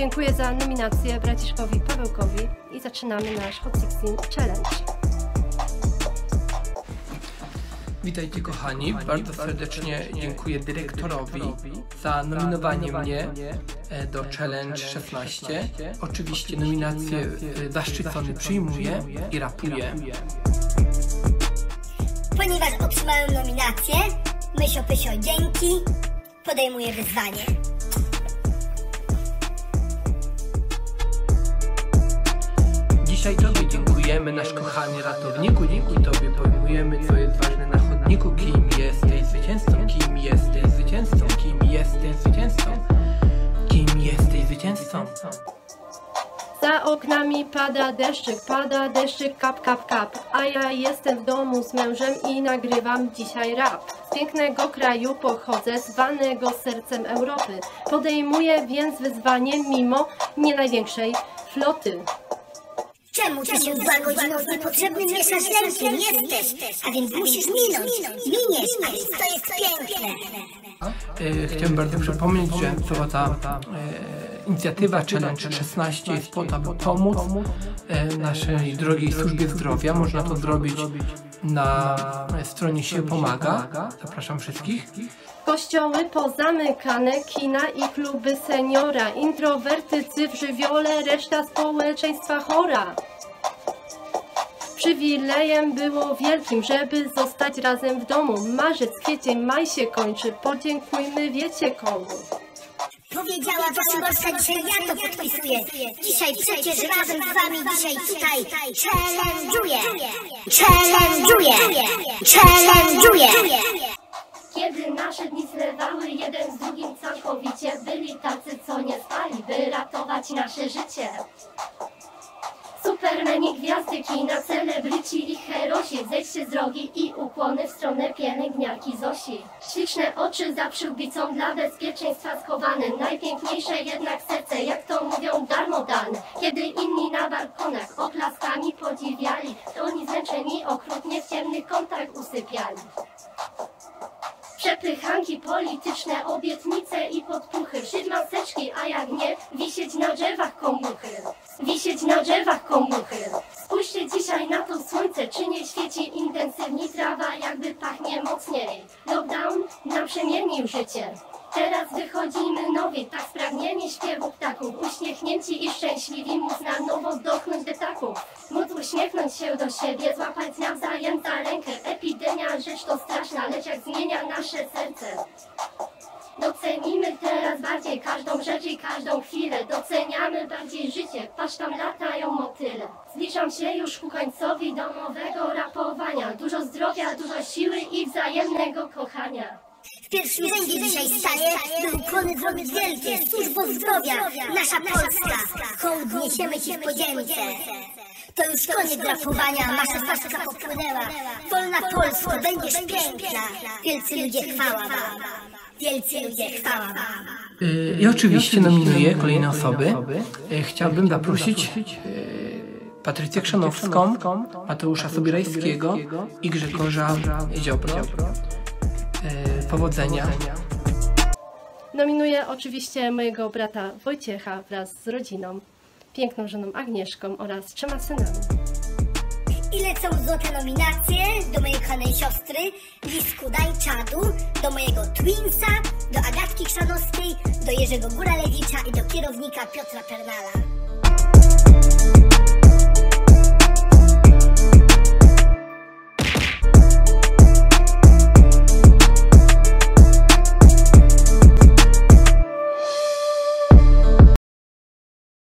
Dziękuję za nominację Braciszkowi Pawełkowi i zaczynamy nasz Hot 16 Challenge. Witajcie kochani, bardzo serdecznie dziękuję dyrektorowi za nominowanie mnie do Challenge 16. Oczywiście nominację zaszczycony przyjmuję i rapuję. Ponieważ otrzymałem nominację, Mysio Pysio dzięki, podejmuję wyzwanie. Dzisiaj Tobie dziękujemy, nasz kochany ratowniku, dzięki Tobie pojmujemy, co jest ważne na chodniku. Kim jesteś zwycięzcą? Kim jesteś zwycięzcą? Kim jesteś zwycięzcą? Kim jesteś zwycięzcą? Za oknami pada deszczyk, kap, kap, kap. A ja jestem w domu z mężem i nagrywam dzisiaj rap. Z pięknego kraju pochodzę, zwanego sercem Europy. Podejmuję więc wyzwanie mimo nie największej floty. Czemu ty się 2 godziny z niepotrzebnym mieszasz lękiem? Jesteś, a więc musisz minąć. Miniesz, a więc to jest piękne. Chciałem bardzo przypomnieć, że cała ta inicjatywa Challenge 16 jest po to, aby pomóc naszej drogiej służbie zdrowia. Można to zrobić na stronie Się Pomaga. Zapraszam wszystkich. Kościoły pozamykane, kina i kluby seniora. Introwertycy w żywiole, reszta społeczeństwa chora. Przywilejem było wielkim, żeby zostać razem w domu. Marzec, kwiecień, maj się kończy, podziękujmy wiecie komu. Powiedziała Szymborska, dzisiaj ja to podpisuję. Dzisiaj przecież razem z wami dzisiaj tutaj challenge'uję. Kiedy nasze dni zlewały jeden z drugim całkowicie, byli tacy, co nie spali, by ratować nasze życie. Supermeni, gwiazdy kina, celebryci i herosi, zejdźcie z drogi i ukłony w stronę pielęgniarki Zosi. Śliczne oczy za przyłbicą dla bezpieczeństwa schowane, najpiękniejsze jednak serce, jak to mówią, darmo dane. Kiedy inni na balkonach oklaskami podziwiali, to oni zmęczeni okrutnie w ciemnych kątach usypiali. Przepychanki polityczne, obietnice i podpuchy, szyć maseczki, a jak nie, wisieć na drzewach komuchy. Wisieć na drzewach komuchy. Spójrzcie dzisiaj na to słońce, czy nie świeci intensywnie, trawa jakby pachnie mocniej. Lockdown nam przemienił życie. Teraz wychodzimy nowi, tak spragnieni śpiewu ptaków, uśmiechnięci i szczęśliwi, móc na nowo wdochnąć detaków. Móc uśmiechnąć się do siebie, złapać nawzajem za rękę. Epidemia, rzecz to straszna, lecz jak zmienia nasze serce. Docenimy teraz bardziej każdą rzecz i każdą chwilę. Doceniamy bardziej życie, patrz tam latają motyle. Zbliżam się już ku końcowi domowego rapowania. Dużo zdrowia, dużo siły i wzajemnego kochania. W pierwszym rzędzie dzisiaj staje, by ukłony zrobić wielkie. Służbo zdrowia, nasza Polska. Hołd niesiemy ci w podzięce. To już koniec rapowania, masza faszka popłynęła. Wolna Polsko, będziesz piękna. Wielcy ludzie, chwała wam. Wielcy ludzie, chwała wam. I oczywiście nominuję kolejne osoby. Chciałbym zaprosić Patrycję Krzanowską, Mateusza Sobierajskiego i Grzegorza Ziobro. Powodzenia. Nominuję oczywiście mojego brata Wojciecha wraz z rodziną, piękną żoną Agnieszką oraz 3 synami. I lecą złote nominacje do mojej kochanej siostry Lisku Dajczadu, do mojego Twinsa, do Agatki Krzanowskiej, do Jerzego Góralewicza i do kierownika Piotra Pernala.